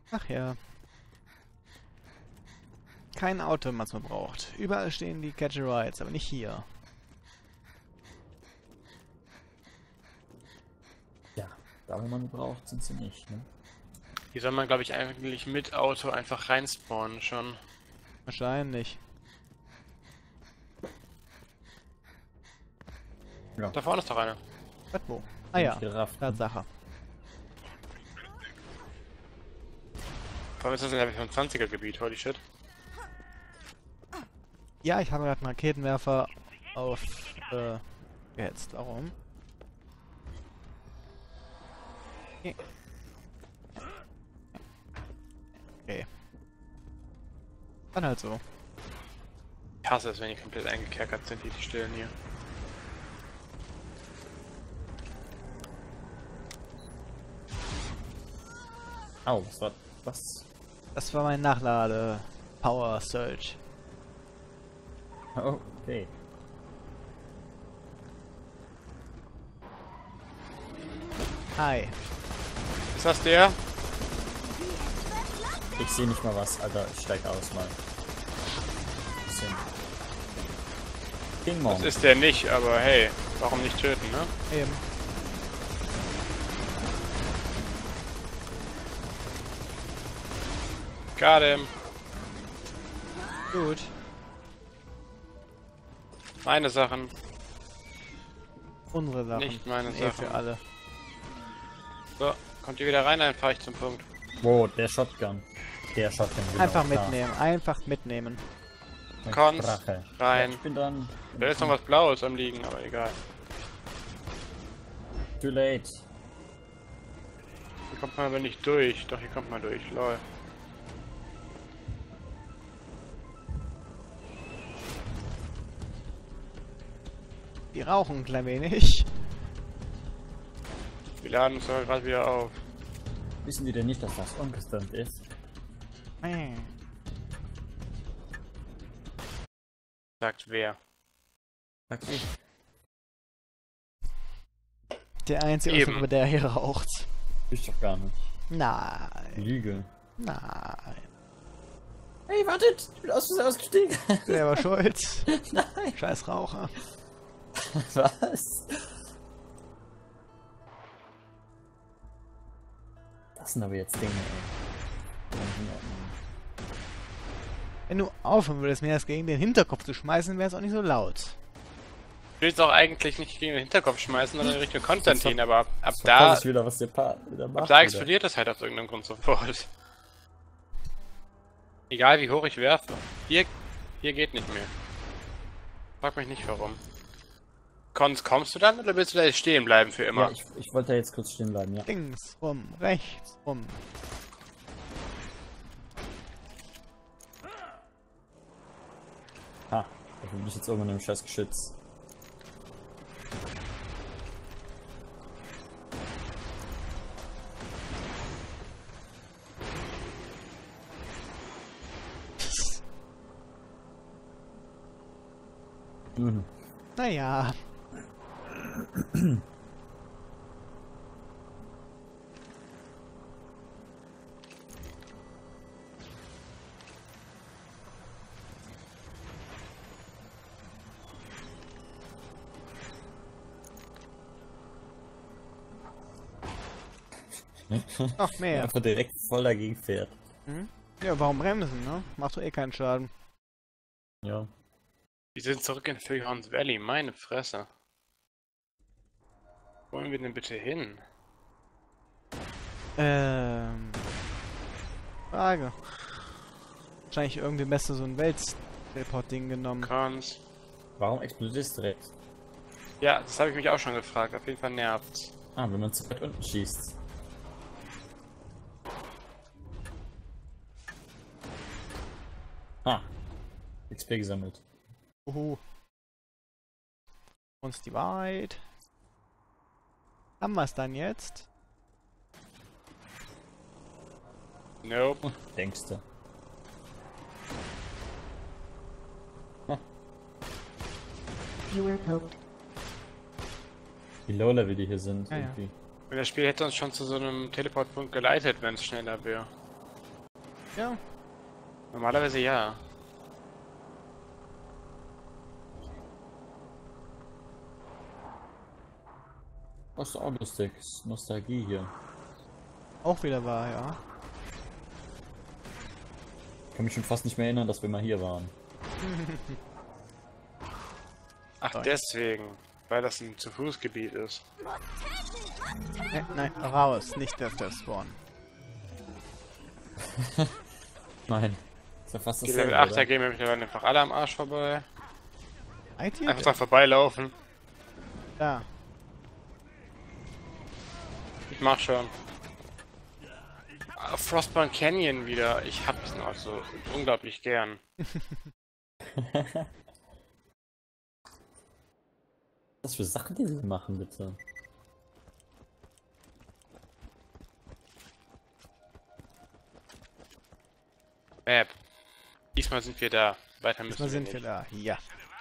Ach ja. Kein Auto, was man braucht. Überall stehen die Catch-a-Rides, aber nicht hier. Ja, da wo man braucht, sind sie nicht, ne? Hier soll man, glaube ich, eigentlich mit Auto einfach reinspawnen schon. Wahrscheinlich. Ja. Da vorne ist doch einer. Was wo? Ah ja, Giraffen. Tatsache. Vor allem ist das ein 20er Gebiet, holy shit. Ja, ich habe gerade einen Raketenwerfer auf gehetzt. Warum? Okay. Dann halt so. Ich hasse es, wenn die komplett eingekerkert sind, die Stellen hier. Au, was war was? Das war mein Nachlade. Power Surge. Oh, okay. Hi. Ist das der? Ich sehe nicht mal was, Alter. Ich steig aus mal. Bisschen. Ding Mong. Das ist der nicht, aber hey, warum nicht töten, ne? Eben. Got him. Gut. Meine Sachen, Unsere Sachen. nicht meine Eh für Sachen. alle. So, kommt ihr wieder rein, dann fahre ich zum Punkt. Wow, der Shotgun. Der Shotgun. Genau, Einfach klar. mitnehmen. Einfach mitnehmen. Mit Konz, Drache. rein. Ja, ich bin dran. Da ist noch was Blaues am Liegen, aber egal. Too late. Hier kommt man aber nicht durch. Doch, hier kommt man durch, lol. Die rauchen ein klein wenig. Wir laden uns aber gerade wieder auf. Wissen die denn nicht, dass das ungestimmt ist? Sagt wer. Sag ich. Der einzige, Eben. der hier raucht. Ich doch gar nicht. Nein. Lüge. Nein. Hey, wartet! Ich bin aus Versehen ausgestiegen. Selber schuld. Nein. Scheiß Raucher. Was? Das sind aber jetzt Dinge, ey. Wenn du aufhören würdest, mir das gegen den Hinterkopf zu schmeißen, wäre es auch nicht so laut. Ich will jetzt auch eigentlich nicht gegen den Hinterkopf schmeißen, sondern in Richtung Konstantin, aber ab Da da, ich wieder, was der wieder macht. ab da explodiert das halt aus irgendeinem Grund sofort. Egal wie hoch ich werfe. Hier geht nicht mehr. Frag mich nicht warum. Kommst du dann oder willst du da jetzt stehen bleiben für immer? Ja, ich wollte da jetzt kurz stehen bleiben, ja. Links rum, rechts rum. Ha, da bin ich jetzt irgendwann im scheiß Geschütz. Mhm. Naja. Noch mehr. Einfach direkt voll dagegen fährt. Hm? Ja, warum bremsen, ne? Macht doch eh keinen Schaden. Ja. Wir sind zurück in Philhorns Valley, meine Fresse. Wo wollen wir denn bitte hin? Frage. Wahrscheinlich irgendwie besser so ein Welt-Teleport-Ding genommen. Cons. Warum explodiert es direkt? Ja, das habe ich mich auch schon gefragt. Auf jeden Fall nervt's. Ah, wenn man zu weit unten schießt. Ah. XP gesammelt. Uhu. Uns die Wahrheit. Haben wir es dann jetzt? Nope. Denkst du? Viewer code. Wie Low-Level die hier sind. Ja, ja. irgendwie. Und das Spiel hätte uns schon zu so einem Teleportpunkt geleitet, wenn es schneller wäre. Ja. Normalerweise ja. Das ist auch lustig. Ist Nostalgie hier. Auch wieder wahr, ja. Ich kann mich schon fast nicht mehr erinnern, dass wir mal hier waren. Ach, Sorry. deswegen. Weil das ein Zu-Fuß-Gebiet ist. Nein, raus. Nicht der Spawn. Nein. Ist ja fast Die dasselbe, Level 8er oder? gehen mir mittlerweile einfach alle am Arsch vorbei. Seid ihr Einfach denn? dran vorbeilaufen. Da. Ich mach schon. Ah, Frostburn Canyon wieder. Ich hab's noch so unglaublich gern. Was für Sachen die sie machen, bitte? Map. Diesmal sind wir da. Weiter müssen Diesmal sind wir nicht. da. Ja.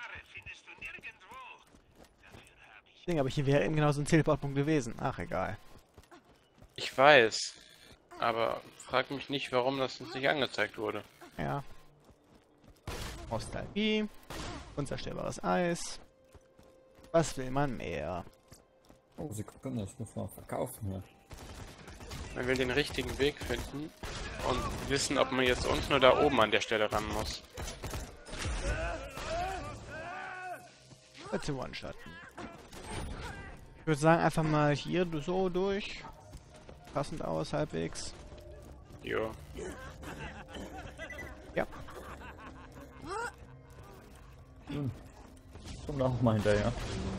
Ding, aber hier wäre eben genau so ein Teleportpunkt gewesen. Ach, egal. Ich weiß. Aber frag mich nicht, warum das uns nicht angezeigt wurde. Ja. Nostalgie. Unzerstörbares Eis. Was will man mehr? Oh, Sekunde, ich muss mal verkaufen hier. Man will den richtigen Weg finden und wissen, ob man jetzt unten oder oben an der Stelle ran muss. Bitte One-Shotten. Ich würde sagen, einfach mal hier so durch. Passend aus, halbwegs. Jo. Ja. Kommt auch mal hinterher.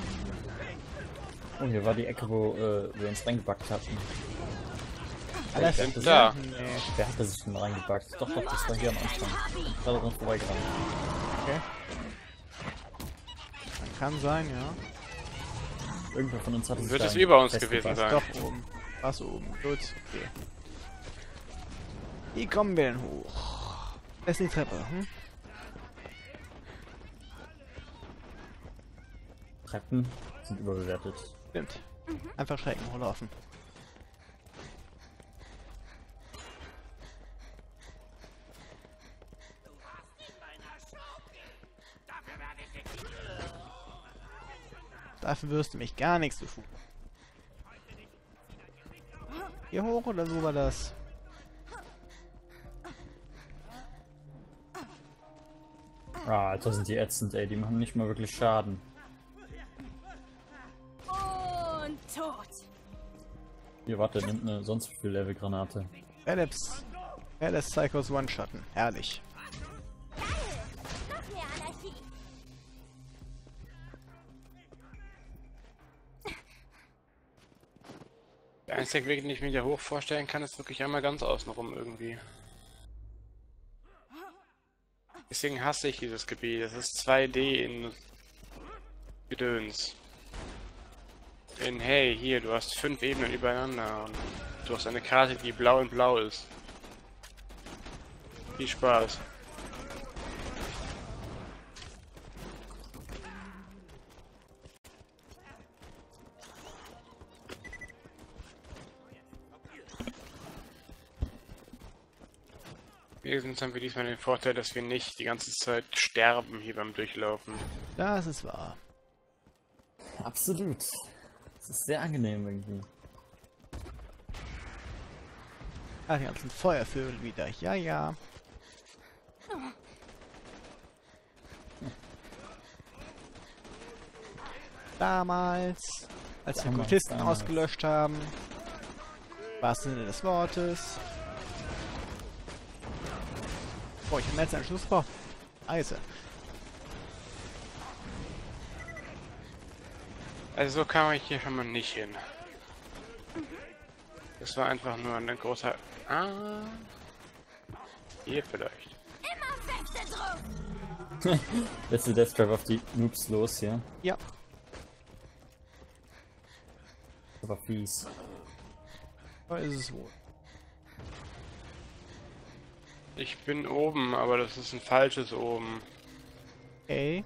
Oh, hier war die Ecke, wo wir uns reingepackt hatten. Alles sind hier? da. Nee. Wer hatte sich denn reingepackt? Doch, das war hier am Anfang. Da dran vorbeigerannt. Okay. Kann sein, ja. Irgendwer von uns hatte sich Wird da es über uns festgepackt. gewesen sein? Doch oben. Was oben? Gut. Okay. Wie kommen wir denn hoch? Das ist die Treppe, hm? Treppen sind überbewertet. Stimmt. Einfach schrecken hochlaufen. Dafür wirst du mich gar nichts zu tun. Hier hoch oder so war das? Ah, Alter, sind die ätzend, ey. Die machen nicht mal wirklich Schaden. Und tot. Hier, warte, nimmt eine sonst wie viel Level-Granate. Wer lässt Psychos One-Shotten? Herrlich. Noch mehr Anarchie. Der einzige Weg, den ich mir hier hoch vorstellen kann, ist wirklich einmal ganz außenrum irgendwie. Deswegen hasse ich dieses Gebiet. Es ist 2D in Gedöns. In hey, hier, du hast 5 Ebenen übereinander und du hast eine Karte, die blau in blau ist. Viel Spaß. Wenigstens haben wir diesmal den Vorteil, dass wir nicht die ganze Zeit sterben hier beim Durchlaufen. Das ist wahr. Absolut. Das ist sehr angenehm irgendwie. Ah, die ganzen Feuervögel wieder. Ja, ja. Damals, als wir Kultisten ausgelöscht haben. Was Sinne des Wortes. Oh, ich habe jetzt einen Schlussbrauch. Eise. Also so kam ich hier schon mal nicht hin. Das war einfach nur ein großer... Ah... Hier vielleicht. Immer feste Druck. Letzte Death Trap auf die Noobs los hier. Ja. Aber fies. So ist es wohl. Ich bin oben, aber das ist ein falsches oben. Okay.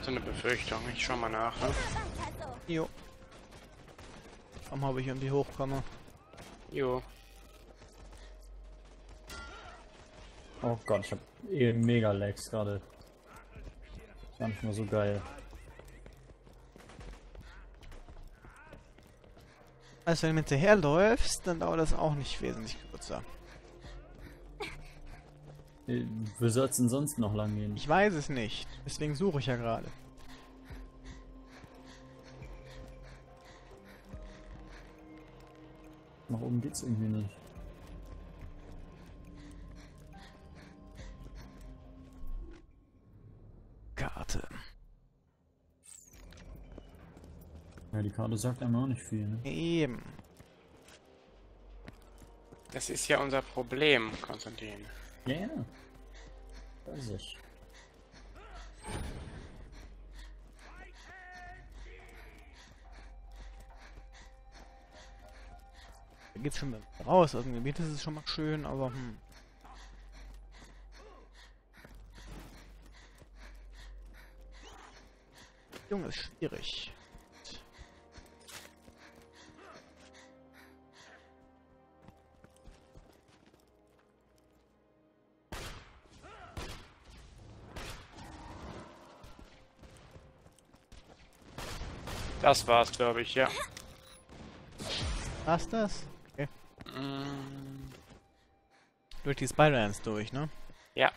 so eine Befürchtung. Ich schau mal nach. Ne? Jo. Warum habe ich irgendwie hochkomme? Jo. Oh Gott, ich hab mega Lags gerade. Gar nicht mehr so geil. Also wenn du hinterherläufst, dann dauert das auch nicht wesentlich kürzer. Wo soll's denn sonst noch lang gehen? Ich weiß es nicht. Deswegen suche ich ja gerade. Nach oben geht's irgendwie nicht. Karte. Ja, die Karte sagt einem auch nicht viel, ne? Eben. Das ist ja unser Problem, Konstantin. Ja, ja. Weiß ich. Da geht's schon raus. Aus dem Gebiet ist es schon mal schön, aber Junge, ist schwierig. Das war's, glaube ich, ja. War's das? Okay. Mm, Durch die Spider-Ants durch, ne? ja.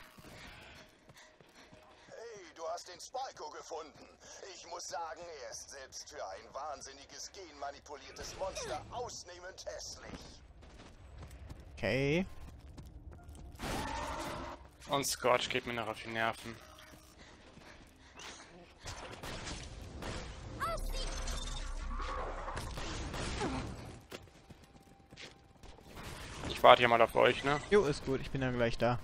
Hey, du hast den Spyko gefunden. Ich muss sagen, er ist selbst für ein wahnsinniges, genmanipuliertes Monster ausnehmend hässlich. Okay. Und Scorch geht mir noch auf die Nerven. Ich warte hier mal auf euch, ne? Jo, ist gut. Ich bin ja gleich da.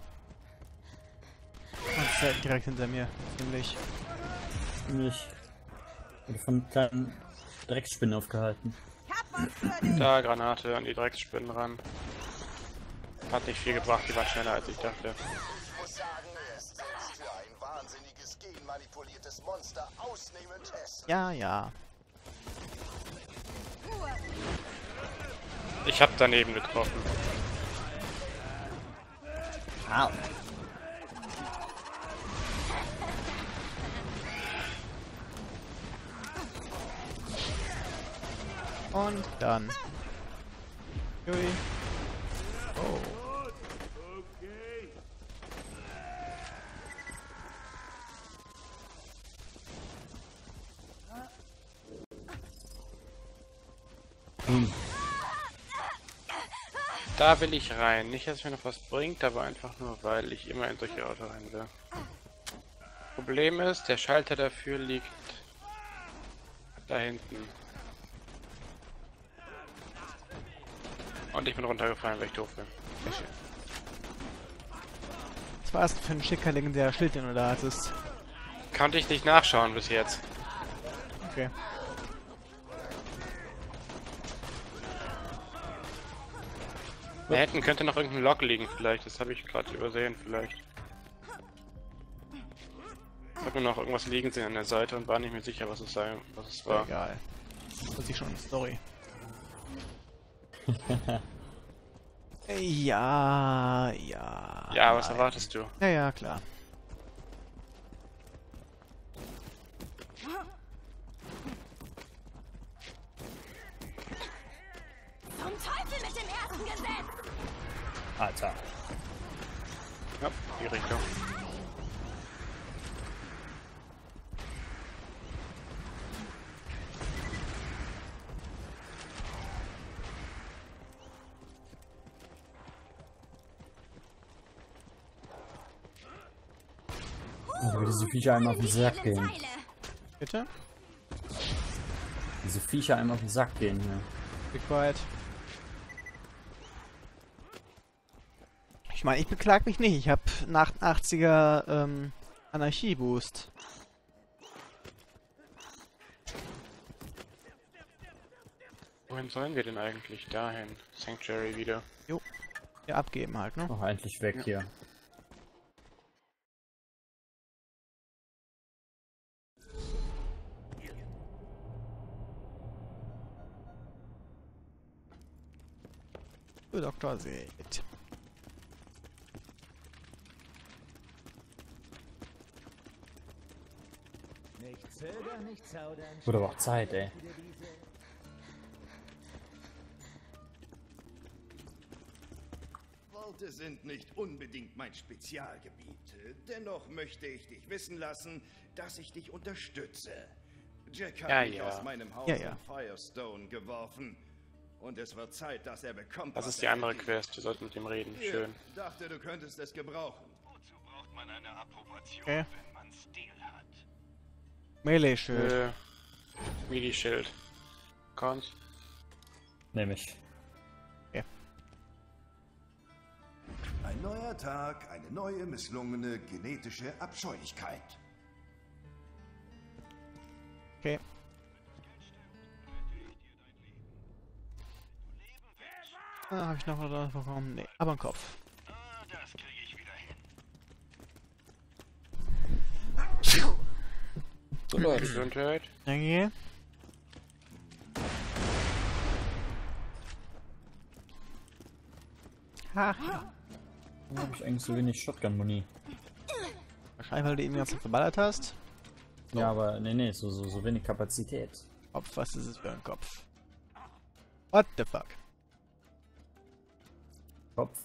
Und ist direkt hinter mir. Ziemlich. Ziemlich. Wurde von kleinen Drecksspinnen aufgehalten. Da, Granate an die Drecksspinnen ran. Hat nicht viel gebracht, die waren schneller als ich dachte. Ich muss sagen, er ist selbst für ein wahnsinniges, genmanipuliertes Monster ausnehmend hässlich. Ja, ja. Ich hab daneben getroffen. Au. Und dann. Ui. Oh. Da will ich rein. Nicht, dass es mir noch was bringt, aber einfach nur, weil ich immer in solche Autos rein will. Problem ist, der Schalter dafür liegt da hinten. Und ich bin runtergefallen, weil ich doof bin. Was war es für ein schicker legendärer Schild, den du da hattest? Konnte ich nicht nachschauen bis jetzt. Okay. Da hinten könnte noch irgendein Log liegen vielleicht. Das habe ich gerade übersehen vielleicht. Ich habe nur noch irgendwas liegen sehen an der Seite und war nicht mehr sicher, was es war. Egal. Das ist schon eine Story. Ja, ja. Ja, was nein. erwartest du? Ja, ja, klar. Zum Teufel mit dem ersten Gesetz! Alter. Ja, die Richtung. Also wie diese Viecher einem auf den Sack gehen. Bitte? Diese Viecher einem auf den Sack gehen hier. Be quiet. Ich meine, ich beklag mich nicht. Ich habe einen 88er Anarchie-Boost. Wohin sollen wir denn eigentlich? Dahin. Sanctuary wieder. Ja, abgeben halt, ne? Oh, endlich weg hier. Du Dr. Seed. Wurde aber auch Zeit, ey. Worte sind nicht unbedingt mein Spezialgebiet. Dennoch möchte ich dich wissen lassen, dass ich dich unterstütze. Jack hat Ja, mich ja. aus meinem Haus Ja, ja. in Firestone geworfen. Und es wird Zeit, dass er bekommt, Das was ist die er andere verdient. Quest, wir sollten mit dem reden. Hier, Schön. dachte, du könntest es gebrauchen. Okay. Melee-Schild. Midi-Schild. Konnt. Nehme ich. Ein neuer Tag, eine neue misslungene genetische Abscheulichkeit. Okay. Ah, habe ich noch was bekommen? Nee, aber einen Kopf. So Leute. Gesundheit. Danke. Ha. Warum habe ich eigentlich so wenig Shotgun-Muni? Wahrscheinlich, weil du ihn ganz verballert hast. Ja, aber nee, so wenig Kapazität. Kopf, was ist es für ein Kopf? What the fuck? Kopf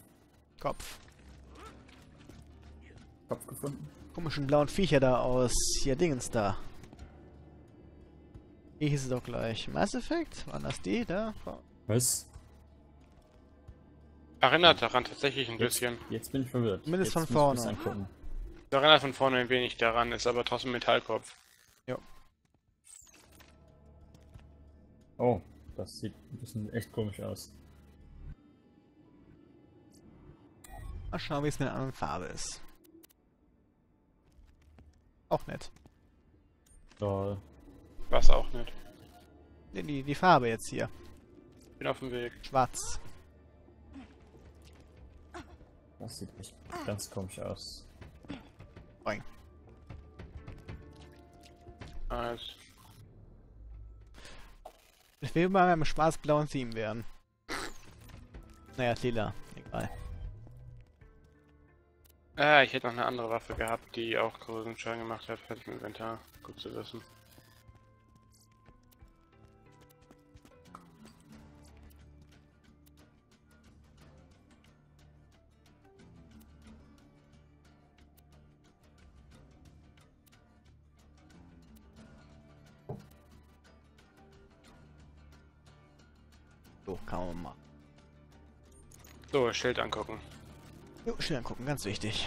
gefunden. Komischen blauen Viecher da aus hier Dingens da. Hier hieß es doch gleich. Mass Effect? Waren das die da? Was? Erinnert daran tatsächlich ein bisschen. Jetzt bin ich verwirrt. Zumindest Jetzt von muss ich vorne. mir's angucken. Es erinnert von vorne ein wenig daran, ist aber trotzdem Metallkopf. Oh, das sieht ein bisschen echt komisch aus. Mal schauen, wie es mit einer anderen Farbe ist. Auch nett. Lol. Was auch nicht. Nee, die Farbe jetzt hier. Bin auf dem Weg. Schwarz. Das sieht echt ganz komisch aus. Boing. Nice. Ich will mal beim schwarz-blauen Theme werden. Naja, lila. Egal. Ah, ich hätte noch eine andere Waffe gehabt, die auch großen Schaden gemacht hat. Fertig im Inventar. Gut zu wissen. So, kann man mal. So, Schild angucken. Jo, schnell angucken, ganz wichtig.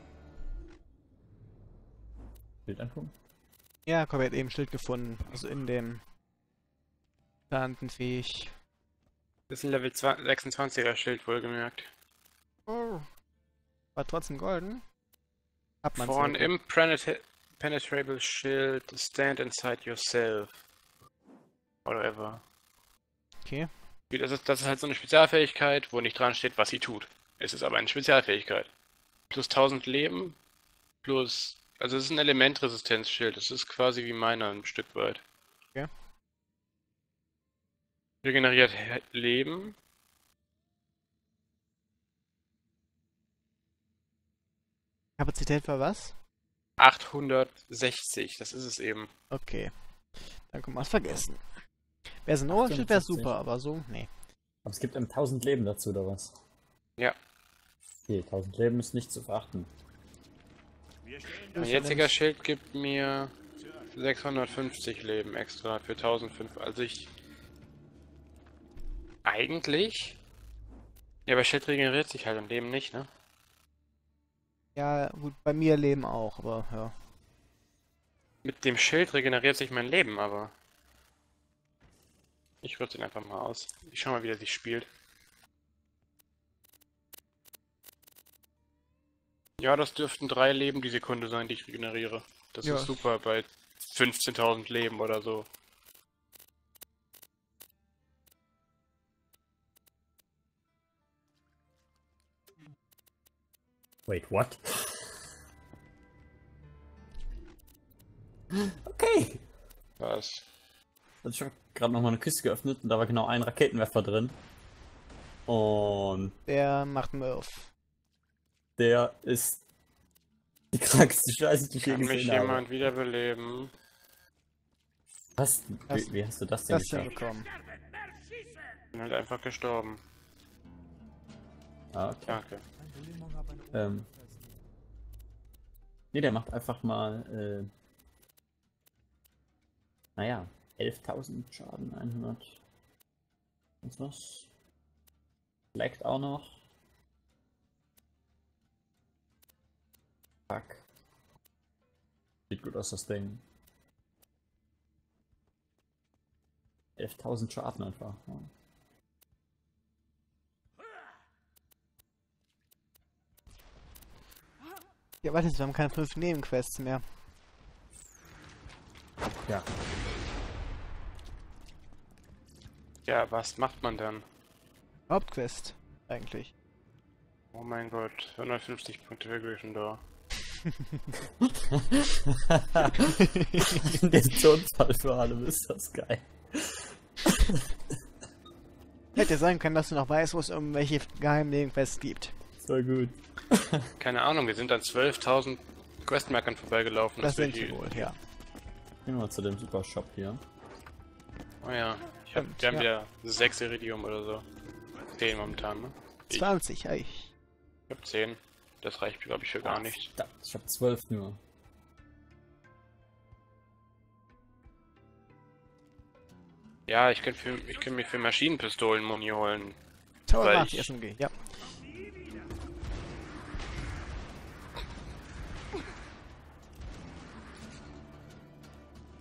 Bild angucken? Ja, Kobi hat eben ein Schild gefunden. Also in dem Plantenfähig. Das ist ein Level 26er Schild, wohlgemerkt. Oh. War trotzdem golden. Hat man For an impenetrable shield, stand inside yourself. Whatever. Okay. Das ist halt so eine Spezialfähigkeit, wo nicht dran steht, was sie tut. Es ist aber eine Spezialfähigkeit. Plus 1000 Leben, plus... Also es ist ein Elementresistenzschild, das ist quasi wie meiner ein Stück weit. Okay. Regeneriert Leben. Kapazität für was? 860, das ist es eben. Okay. Dann können wir es vergessen. Wäre es ein Ohrenschild, wäre 78. super, aber so, nee. Aber es gibt einem 1000 Leben dazu, oder was? Ja. Okay, 1000 Leben ist nicht zu verachten. Mein jetziger Schild gibt mir 650 Leben extra für 1500. Also ich... Eigentlich? Ja, aber Schild regeneriert sich halt und Leben nicht, ne? Ja, gut, bei mir Leben auch, aber ja. Mit dem Schild regeneriert sich mein Leben, aber... Ich rüste ihn einfach mal aus. Ich schau mal, wie er sich spielt. Ja, das dürften 3 Leben die Sekunde sein, die ich regeneriere. Das Ja. ist super bei 15.000 Leben oder so. Wait, what? Okay. Was? Also ich habe gerade noch mal eine Kiste geöffnet und da war genau ein Raketenwerfer drin. Und Der macht Murph. der ist die krankste Scheiße, die ich je Kann mich gesehen habe. jemand wiederbeleben? Was? Das- Wie hast du das denn Das geschafft? hinbekommen. Bin halt einfach gestorben. Ah, okay. Danke. Nee, der macht einfach mal, naja, 11.000 Schaden, 100. Und was? Leckt auch noch. Fuck. Sieht gut aus, das Ding. 11.000 Schaden einfach. Ja. Ja, warte, wir haben keine 5 Nebenquests mehr. Ja. Ja, was macht man dann? Hauptquest, eigentlich. Oh mein Gott, 150 Punkte für Gryffindor. Der Todesfall für alle ist das geil. Hätte sein können, dass du noch weißt, wo es irgendwelche geheimen Nebenquests gibt. So gut. Keine Ahnung, wir sind an 12.000 Questmarkern vorbeigelaufen. Das wir sind sie wohl, ja. Gehen wir mal zu dem Super Shop hier. Oh ja, Stimmt, wir haben ja. wieder 6 Iridium oder so. 10 momentan, ne? Ich 20, ey. hab 10. Das reicht, glaube ich, für gar nicht. Ich hab 12 nur. Ja, ich kann mir für Maschinenpistolen Muni holen. Toll, Weil macht die ich- SMG, ja.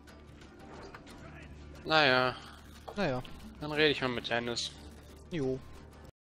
Naja, Naja, dann rede ich mal mit Dennis. jo.